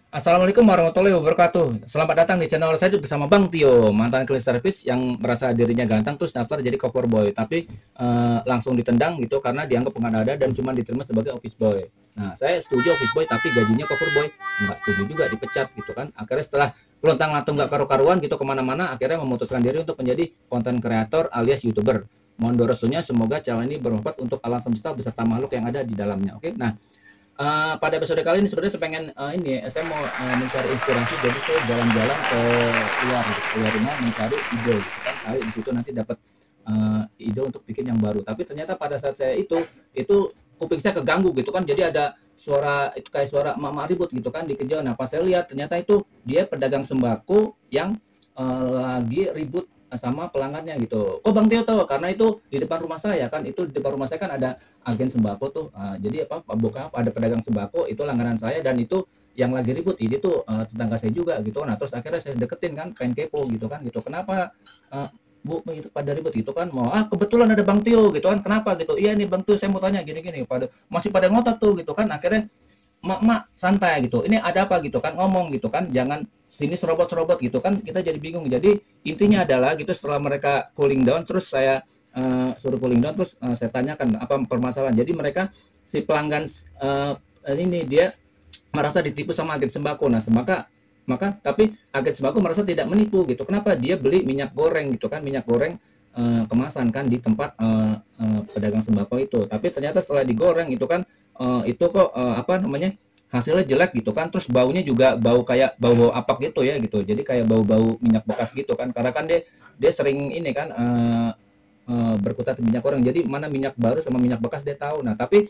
Assalamualaikum warahmatullahi wabarakatuh. Selamat datang di channel saya bersama Bang Tio, mantan clean service yang merasa dirinya ganteng terus daftar jadi cover boy, tapi langsung ditendang gitu karena dianggap mengada-ada dan cuma diterima sebagai office boy. Nah, saya setuju office boy tapi gajinya cover boy, nggak setuju juga dipecat gitu kan. Akhirnya setelah pelontang-lantung nggak karu-karuan gitu kemana-mana, akhirnya memutuskan diri untuk menjadi konten kreator alias youtuber. Mohon restunya semoga channel ini bermanfaat untuk alam semesta beserta makhluk yang ada di dalamnya. Oke, nah pada episode kali ini sebenarnya saya pengen saya mau mencari inspirasi, jadi saya jalan-jalan ke luar gitu, keluar rumah mencari ide gitu kan, kali di situ nanti dapat ide untuk bikin yang baru. Tapi ternyata pada saat saya itu kuping saya keganggu gitu kan, jadi ada suara itu kayak suara emak-emak ribut gitu kan di kejauhan. Nah pas saya lihat ternyata itu dia pedagang sembako yang lagi ribut sama pelanggannya gitu. Kok Bang Tio tahu? Karena itu di depan rumah saya kan, itu di depan rumah saya kan ada agen sembako tuh. Jadi apa buka ada pedagang sembako itu langganan saya dan itu yang lagi ribut ini tuh tetangga saya juga gitu. Nah, terus akhirnya saya deketin kan, pengen kepo gitu kan gitu. Kenapa Bu itu pada ribut gitu kan? Mau kebetulan ada Bang Tio gitu kan. Kenapa gitu? Iya nih Bang Tio saya mau tanya gini-gini. Masih pada ngotot tuh gitu kan. Akhirnya mak-mak santai gitu, ini ada apa gitu kan, ngomong gitu kan, jangan sini serobot-serobot gitu kan, kita jadi bingung. Jadi intinya adalah gitu, setelah mereka cooling down terus saya suruh cooling down terus saya tanyakan apa permasalahan. Jadi mereka si pelanggan ini dia merasa ditipu sama agen sembako. Nah maka maka tapi agen sembako merasa tidak menipu gitu. Kenapa? Dia beli minyak goreng gitu kan, minyak goreng kemasan kan di tempat pedagang sembako itu. Tapi ternyata setelah digoreng itu kan itu kok apa namanya, hasilnya jelek gitu kan, terus baunya juga bau kayak bau apak gitu ya gitu, jadi kayak bau-bau minyak bekas gitu kan, karena kan dia dia sering ini kan berkutat minyak goreng, jadi mana minyak baru sama minyak bekas dia tahu. Nah tapi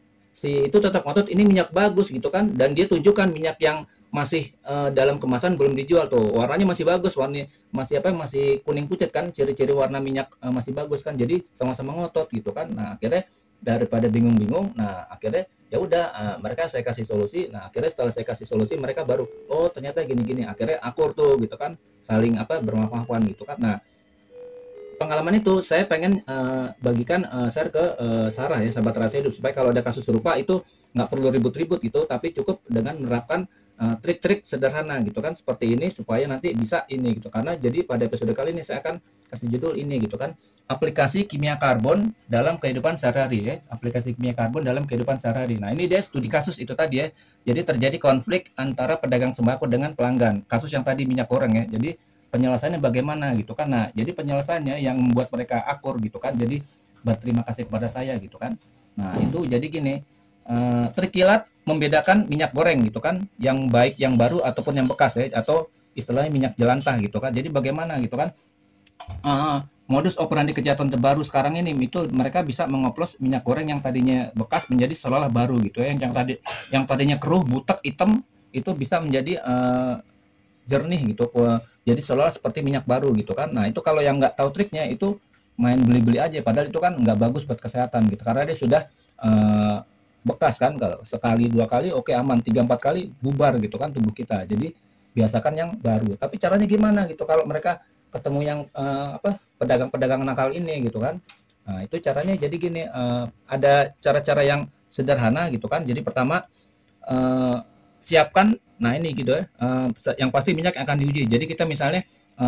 si itu tetap ngotot ini minyak bagus gitu kan, dan dia tunjukkan minyak yang masih dalam kemasan belum dijual tuh, warnanya masih bagus, warnanya masih apa, masih kuning pucat kan, ciri-ciri warna minyak masih bagus kan, jadi sama-sama ngotot gitu kan. Nah akhirnya daripada bingung-bingung, nah akhirnya ya udah mereka saya kasih solusi. Nah akhirnya setelah saya kasih solusi mereka baru oh ternyata gini-gini, akhirnya akur tuh gitu kan, saling apa bermaaf-maafan gitu kan. Nah pengalaman itu saya pengen bagikan, share ke Sarah ya, sahabat rahasia hidup, supaya kalau ada kasus serupa itu nggak perlu ribut-ribut gitu, tapi cukup dengan menerapkan trik-trik sederhana gitu kan seperti ini supaya nanti bisa ini gitu. Karena jadi pada episode kali ini saya akan kasih judul ini gitu kan, aplikasi kimia karbon dalam kehidupan sehari-hari ya, aplikasi kimia karbon dalam kehidupan sehari-hari. Nah ini dia studi kasus itu tadi ya, jadi terjadi konflik antara pedagang sembako dengan pelanggan, kasus yang tadi minyak goreng ya. Jadi penyelesaiannya bagaimana gitu kan. Nah jadi penyelesaiannya yang membuat mereka akur gitu kan, jadi berterima kasih kepada saya gitu kan. Nah itu jadi gini, trik kilat membedakan minyak goreng gitu kan, yang baik yang baru ataupun yang bekas ya, atau istilahnya minyak jelantah gitu kan. Jadi bagaimana gitu kan, modus operandi kejahatan terbaru sekarang ini itu mereka bisa mengoplos minyak goreng yang tadinya bekas menjadi seolah baru gitu ya, yang tadinya keruh butek hitam itu bisa menjadi jernih gitu, jadi seolah seperti minyak baru gitu kan. Nah itu kalau yang nggak tahu triknya itu main beli-beli aja, padahal itu kan nggak bagus buat kesehatan gitu, karena dia sudah bekas kan. Kalau sekali dua kali oke aman, tiga empat kali bubar gitu kan tubuh kita. Jadi biasakan yang baru. Tapi caranya gimana gitu kalau mereka ketemu yang apa, pedagang-pedagang nakal ini gitu kan. Nah itu caranya jadi gini, ada cara-cara yang sederhana gitu kan. Jadi pertama siapkan, nah ini gitu ya, yang pasti minyak akan diuji. Jadi kita misalnya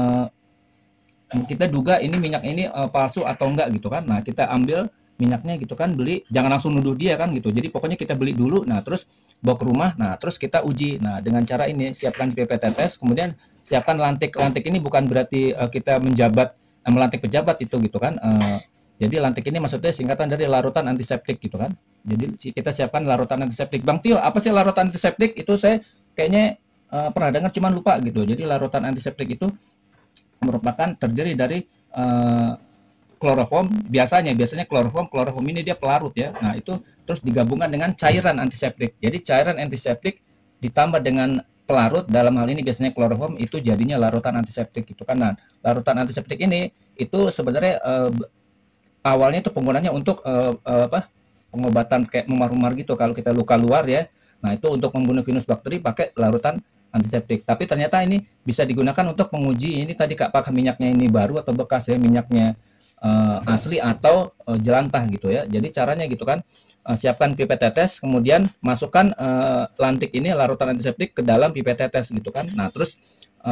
kita duga ini minyak ini palsu atau enggak gitu kan. Nah kita ambil minyaknya gitu kan, beli, jangan langsung nuduh dia kan gitu. Jadi pokoknya kita beli dulu, nah terus bawa ke rumah, nah terus kita uji. Nah dengan cara ini siapkan pipet tetes, kemudian siapkan lantik. Lantik ini bukan berarti kita menjabat, melantik pejabat itu gitu kan. Jadi lantik ini maksudnya singkatan dari larutan antiseptik gitu kan. Jadi kita siapkan larutan antiseptik. Bang Tio, apa sih larutan antiseptik? Itu saya kayaknya pernah dengar cuman lupa gitu. Jadi larutan antiseptik itu merupakan terdiri dari kloroform. Biasanya kloroform ini dia pelarut ya. Nah itu terus digabungkan dengan cairan antiseptik. Jadi cairan antiseptik ditambah dengan pelarut, dalam hal ini biasanya kloroform, itu jadinya larutan antiseptik gitu kan. Nah larutan antiseptik ini itu sebenarnya awalnya itu penggunanya untuk apa, pengobatan kayak memar-memar gitu kalau kita luka luar ya. Nah itu untuk membunuh virus bakteri pakai larutan antiseptik. Tapi ternyata ini bisa digunakan untuk menguji ini tadi, apakah minyaknya ini baru atau bekas ya, minyaknya asli atau jelantah gitu ya. Jadi caranya gitu kan, siapkan pipet tetes, kemudian masukkan lantik ini, larutan antiseptik ke dalam pipet tetes gitu kan. Nah terus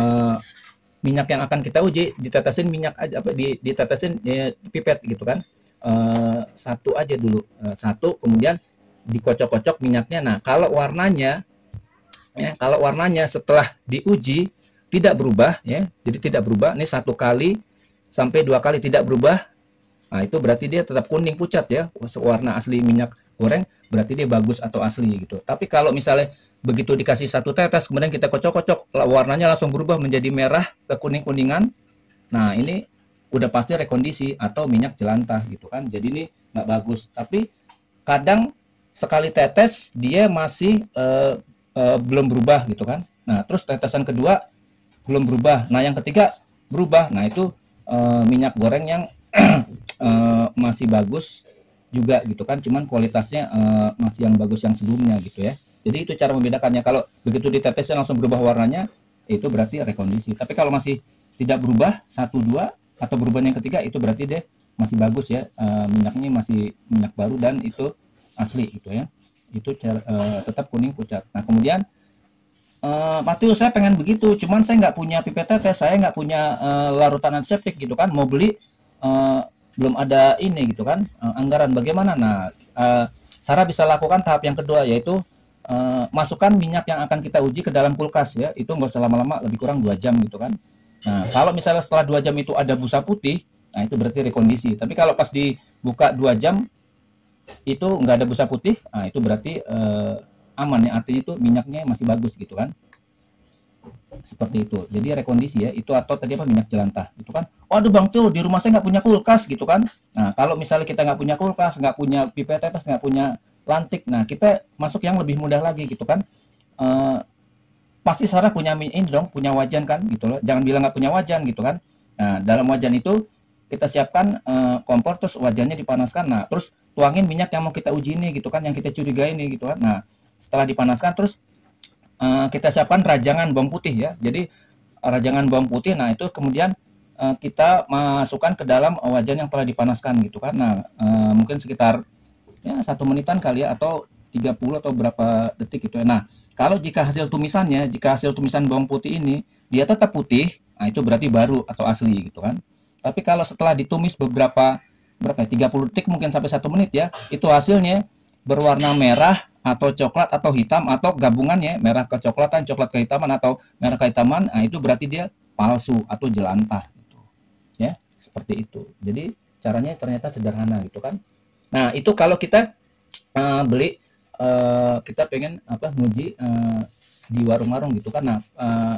minyak yang akan kita uji ditetesin minyak aja, apa ditetesin pipet gitu kan. Satu aja dulu, satu, kemudian dikocok-kocok minyaknya. Nah kalau warnanya ya, kalau warnanya setelah diuji tidak berubah ya, jadi tidak berubah, ini 1 kali sampai 2 kali tidak berubah, nah itu berarti dia tetap kuning pucat ya, warna asli minyak goreng, berarti dia bagus atau asli gitu. Tapi kalau misalnya begitu dikasih 1 tetes kemudian kita kocok-kocok, warnanya langsung berubah menjadi merah ke kuning-kuningan, nah ini udah pasti rekondisi atau minyak jelantah gitu kan. Jadi ini nggak bagus. Tapi kadang sekali tetes dia masih belum berubah gitu kan. Nah terus tetesan kedua belum berubah, nah yang ketiga berubah, nah itu minyak goreng yang masih bagus juga gitu kan, cuman kualitasnya masih yang bagus yang sebelumnya gitu ya. Jadi itu cara membedakannya. Kalau begitu ditetesnya langsung berubah warnanya, itu berarti rekondisi. Tapi kalau masih tidak berubah 1-2 atau berubah yang ketiga, itu berarti dia masih bagus ya, minyaknya masih minyak baru dan itu asli gitu ya. Itu tetap kuning pucat. Nah kemudian pasti saya pengen begitu, cuman saya nggak punya pipet tetes, saya nggak punya larutan antiseptik gitu kan, mau beli belum ada ini gitu kan, anggaran bagaimana. Nah Sarah bisa lakukan tahap yang kedua, yaitu masukkan minyak yang akan kita uji ke dalam kulkas ya, itu nggak usah lama-lama, lebih kurang 2 jam gitu kan. Nah kalau misalnya setelah 2 jam itu ada busa putih, nah itu berarti rekondisi. Tapi kalau pas dibuka 2 jam itu nggak ada busa putih, nah itu berarti aman ya, artinya itu minyaknya masih bagus gitu kan, seperti itu. Jadi rekondisi ya itu, atau tadi apa, minyak jelantah itu kan. Waduh Bang tuh di rumah saya nggak punya kulkas gitu kan. Nah kalau misalnya kita nggak punya kulkas, nggak punya pipet tetes, nggak punya lantik, nah kita masuk yang lebih mudah lagi gitu kan. Pasti Sarah punya ini dong, punya wajan kan gitu loh, jangan bilang nggak punya wajan gitu kan. Nah dalam wajan itu kita siapkan kompor, terus wajannya dipanaskan, nah terus tuangin minyak yang mau kita uji ini gitu kan, yang kita curigai ini gitu kan. Nah setelah dipanaskan terus kita siapkan rajangan bawang putih ya. Jadi rajangan bawang putih, nah itu kemudian kita masukkan ke dalam wajan yang telah dipanaskan gitu kan. Nah mungkin sekitar ya 1 menitan kali ya, atau 30 atau berapa detik gitu ya. Nah kalau jika hasil tumisan bawang putih ini dia tetap putih, nah itu berarti baru atau asli gitu kan. Tapi kalau setelah ditumis berapa ya, 30 detik mungkin sampai 1 menit ya, itu hasilnya berwarna merah atau coklat atau hitam, atau gabungannya merah kecoklatan, coklat kehitaman, atau merah kehitaman, nah itu berarti dia palsu atau jelantah gitu. Ya, seperti itu. Jadi caranya ternyata sederhana gitu kan. Nah, itu kalau kita beli, kita pengen apa, nguji di warung-warung gitu kan. Nah,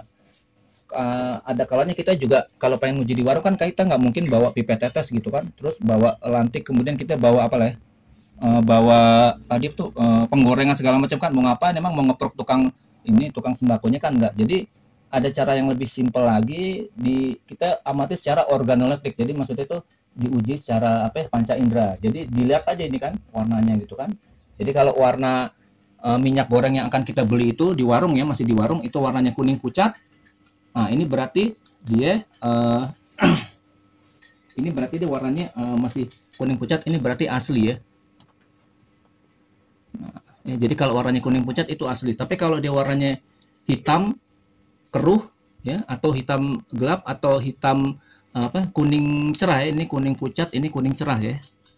ada kalanya kita juga kalau pengen nguji di warung kan, kita nggak mungkin bawa pipet tetes gitu kan, terus bawa lantik, kemudian kita bawa apa lah ya, bawa tadi tuh penggorengan segala macam kan, mau ngapain, emang mau ngeprok tukang sembakonya kan enggak. Jadi ada cara yang lebih simpel lagi, kita amati secara organoleptik. Jadi maksudnya itu diuji secara apa ya, panca indera. Jadi dilihat aja ini kan warnanya gitu kan. Jadi kalau warna minyak goreng yang akan kita beli itu di warung ya, masih di warung, itu warnanya kuning pucat, nah ini berarti dia ini berarti dia warnanya masih kuning pucat, ini berarti asli ya. Nah, ya, jadi kalau warnanya kuning pucat itu asli. Tapi kalau dia warnanya hitam keruh ya, atau hitam gelap, atau hitam apa, kuning cerah ya, ini kuning pucat, ini kuning cerah ya.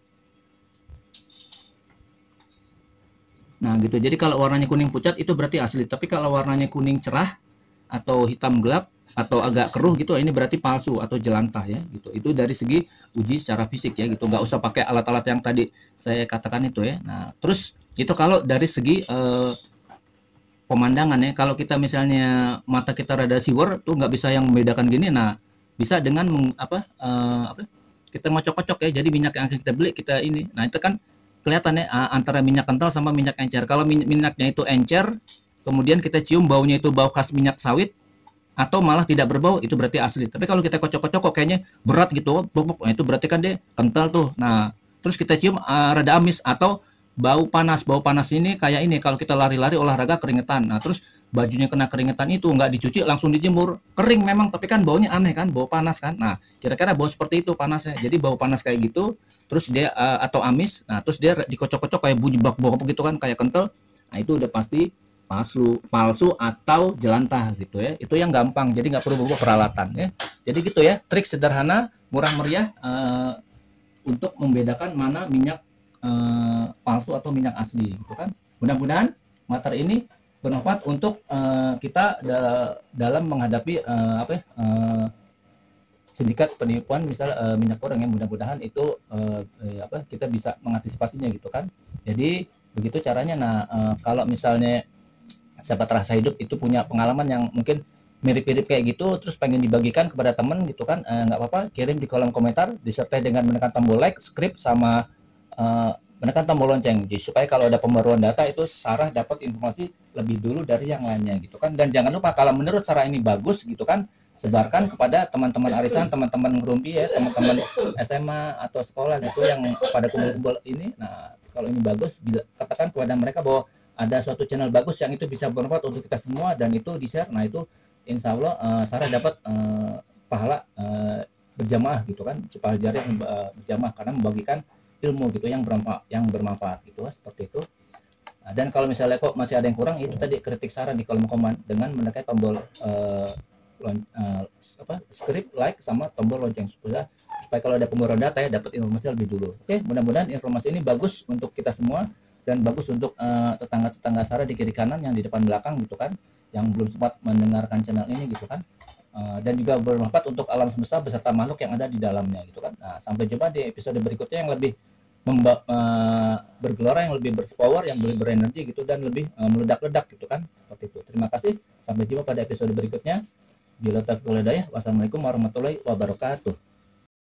Nah gitu. Jadi kalau warnanya kuning pucat itu berarti asli. Tapi kalau warnanya kuning cerah atau hitam gelap atau agak keruh gitu, ini berarti palsu atau jelantah ya gitu. Itu dari segi uji secara fisik ya gitu, nggak usah pakai alat-alat yang tadi saya katakan itu ya. Nah terus itu kalau dari segi pemandangan ya. Kalau kita misalnya mata kita rada siwer tuh nggak bisa yang membedakan gini, nah bisa dengan kita ngocok-kocok ya. Jadi minyak yang akan kita beli kita ini, nah itu kan kelihatan ya antara minyak kental sama minyak encer. Kalau minyaknya itu encer, kemudian kita cium baunya itu bau khas minyak sawit, atau malah tidak berbau, itu berarti asli. Tapi kalau kita kocok-kocok kok kayaknya berat gitu, nah itu berarti kan dia kental tuh. Nah terus kita cium rada amis, atau bau panas ini kayak ini kalau kita lari-lari olahraga keringetan. Nah terus bajunya kena keringetan itu nggak dicuci langsung dijemur kering memang, tapi kan baunya aneh kan, bau panas kan. Nah kira-kira bau seperti itu panasnya, jadi bau panas kayak gitu terus dia atau amis, nah terus dia dikocok-kocok kayak bunyi bak bau gitu kan, kayak kental. Nah itu udah pasti palsu atau jelantah gitu ya. Itu yang gampang, jadi nggak perlu bawa peralatan ya. Jadi gitu ya, trik sederhana murah meriah untuk membedakan mana minyak palsu atau minyak asli gitu kan. Mudah-mudahan materi ini bermanfaat untuk kita dalam menghadapi sindikat penipuan misal minyak goreng, yang mudah-mudahan itu kita bisa mengantisipasinya gitu kan. Jadi begitu caranya. Nah kalau misalnya sahabat rasa hidup itu punya pengalaman yang mungkin mirip-mirip kayak gitu terus pengen dibagikan kepada temen gitu kan, nggak apa-apa, kirim di kolom komentar disertai dengan menekan tombol like, subscribe, sama menekan tombol lonceng, jadi supaya kalau ada pembaruan data itu Sarah dapat informasi lebih dulu dari yang lainnya gitu kan. Dan jangan lupa kalau menurut Sarah ini bagus gitu kan, sebarkan kepada teman-teman arisan, teman-teman ngerumpi ya, teman-teman SMA atau sekolah gitu yang pada kumpul-kumpul ini. Nah kalau ini bagus, katakan kepada mereka bahwa ada suatu channel bagus yang itu bisa bermanfaat untuk kita semua, dan itu di share. Nah itu insya Allah Sarah dapat pahala berjamaah gitu kan, pahala jariah berjamaah karena membagikan ilmu gitu yang bermanfaat gitu, seperti itu. Nah, dan kalau misalnya kok masih ada yang kurang, itu tadi kritik Sarah di kolom komen dengan menekan tombol subscribe, like, sama tombol lonceng supaya kalau ada pembaruan data ya dapat informasi lebih dulu. Oke, mudah-mudahan informasi ini bagus untuk kita semua dan bagus untuk tetangga-tetangga Sarah di kiri kanan, yang di depan belakang gitu kan, yang belum sempat mendengarkan channel ini gitu kan. Dan juga bermanfaat untuk alam semesta beserta makhluk yang ada di dalamnya gitu kan. Nah, sampai jumpa di episode berikutnya yang lebih bergelora, yang lebih berpower, yang lebih berenergi gitu, dan lebih meledak-ledak gitu kan, seperti itu. Terima kasih, sampai jumpa pada episode berikutnya. Bila taufiq wal hidayah, wassalamualaikum warahmatullahi wabarakatuh.